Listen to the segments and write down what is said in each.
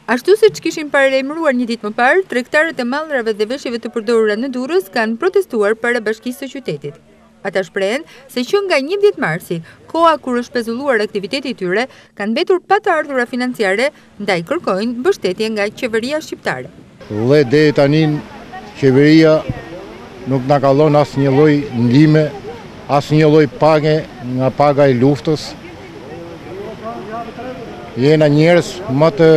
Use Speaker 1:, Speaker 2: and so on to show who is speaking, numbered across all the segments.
Speaker 1: Ashtu siç kishin paralajmëruar një ditë më parë, tregtarët e mallrave dhe veshjeve të përdorura në Durrës kanë protestuar para Bashkisë së Qytetit. Ata shprehen se që nga 11 marsi, koha kur është pezulluar aktiviteti i tyre, kanë mbetur pa të ardhura financiare, ndaj kërkojnë mbështetje nga qeveria shqiptare.
Speaker 2: Dhe deri tani qeveria nuk na ka dhënë asnjë lloj ndihme, asnjë lloj page nga paga e luftës. Jena njerëz më të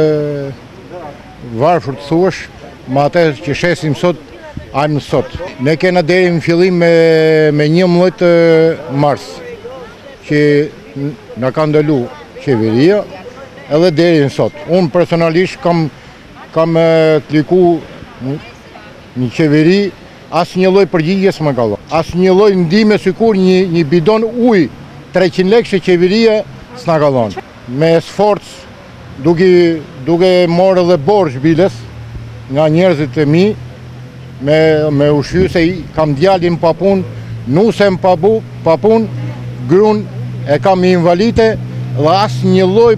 Speaker 2: varfër të thuash, më atë që shesim sot, ajmë sot. Ne kena deri në fillim me 11 mars, që na ka ndalu qeveria, edhe deri në sot. Unë personalisht kam kliku një qeveri, asë një lloj përgjigjes më ka dhënë. Asë një lloj ndihme sikur një bidon ujë 300 lekë që qeveria s'na ka dhënë. Me sforcë, duke morë edhe borxh biles nga njerëzit e mi, me ushqy se kam djalin pa punë, nusem pa punë, grun e kam invalide dhe asë një lloj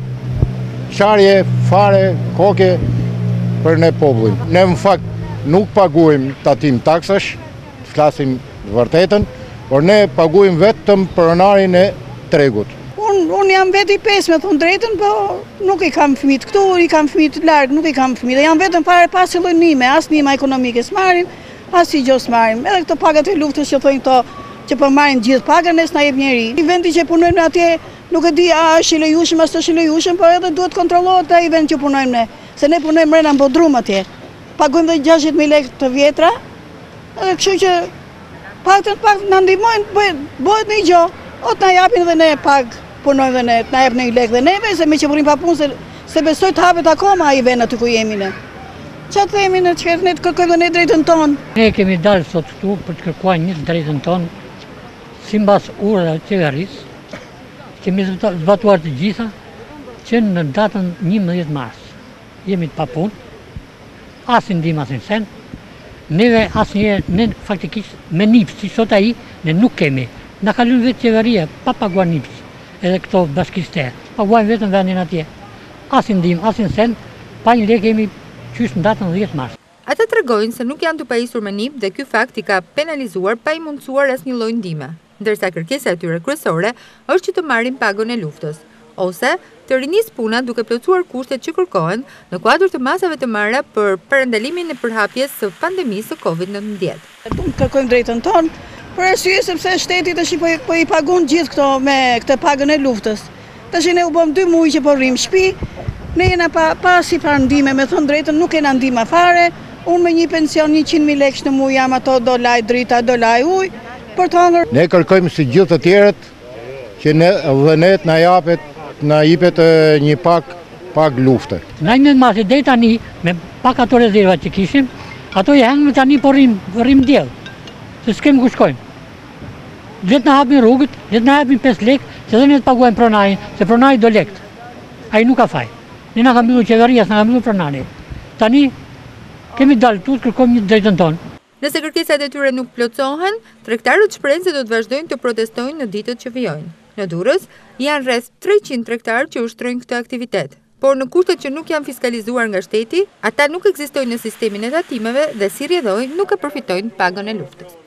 Speaker 2: qarje fare koke për ne popullin. Ne në fakt nuk paguajmë tatim taksash, flasim vërtetën, por ne paguajmë vetëm pronarin e tregut.
Speaker 3: Unë jam veti 5 me thonë drejtën, po nuk i kam fëmijët këtu, i kam fëmijët larg, nuk i kam fëmijët. Jam vetëm fare pas lloj nime, as nima ekonomike s'marrim, as si gjë s'marrim. Edhe këto pagat e luftës që thonë këto që po marrin gjithë pagën, ne s'na jep njeri. I vendi që punojmë atje nuk e di a është i lejueshëm as është i lejueshëm, por edhe duhet kontrollohet ai vend që punojmë ne. Se ne punojmë brenda në Bodrum atje. Pagojmë dhe 60.000 lekë të vjetra. Edhe kështu që pak na ndihmojnë, bëhet një gjë, o të na japin dhe ne pagë. Punojmë dhe ne, të na jep një lekë dhe neve, se me që burim pa punë, se besoj të hapet akoma ai vend aty ku jemi ne. Çfarë themi ne, çfarë ne të kërkojmë ne drejtën tonë?
Speaker 4: Ne kemi dalë sot këtu për të kërkuar një drejtën tonë, sipas urdhave të qeverisë. Kemi zbatuar të gjitha që në datën 11 mars jemi të papunë, asin ndihmë asin sen. Neve asnjëherë, ne faktikisht me NIPS, si sot ai, ne nuk kemi. Na ka lënë vetë qeveria pa paguar NIPS. Edhe këto bashkiste, paguajnë vetëm vendin atje. Asin ndihmë, asin sen, pa një lekë kemi qysh në datën 10 mars.
Speaker 1: Ata tregojnë se nuk janë të pajisur me NIP dhe ky fakt i ka penalizuar pa i mundsuar asnjë lloj ndihme, ndërsa kërkesa e tyre kryesore është që të marrin pagën e luftës, ose të rinis puna duke plotësuar kushtet që kërkohen në kuadër të masave të marra për parandalimin e përhapjes së pandemisë së COVID-19.
Speaker 3: Unë kërkojmë drejtën tonë, për arsye sepse shteti tash po i pagon gjithë këto me këtë pagën e luftës. Tash ne u bëm 2 muaj që po rrim shtëpi, ne jena pa si farë ndihme, me thënë drejtën nuk kena ndihmë fare. Unë me një pension 100.000 lekë në muaj jam ato do laj drita, do laj ujë, për të hëngur.
Speaker 2: Ne kërkojmë si gjithë të tjerët që ne na jepet një pag lufte.
Speaker 4: Na një masi deri tani me pak ato rezerva që kishim, ato i hangëm tani po rrim diell. Se s'kem ku shkojmë. Letë na hapin rrugët, letë na hapin 5 lekë, se dhe ne të paguajmë pronarin, se pronari do lekët. Ai nuk ka faj. Ne na ka mbyllur qeveria, s'na ka mbyllur pronari. Tani kemi dalë këtu, kërkojmë një drejtën tonë.
Speaker 1: Nëse kërkesat e tyre nuk plotësohen, tregtarët shprehen se do të vazhdojnë të protestojnë në ditët që vijojnë. Në Durrës janë rreth 300 tregtarë që ushtrojnë këtë aktivitet. Por në kushtet që nuk janë fiskalizuar nga shteti, ata nuk ekzistojnë në sistemin e tatimeve dhe si rrjedhoj nuk e përfitojnë pagën e luftës.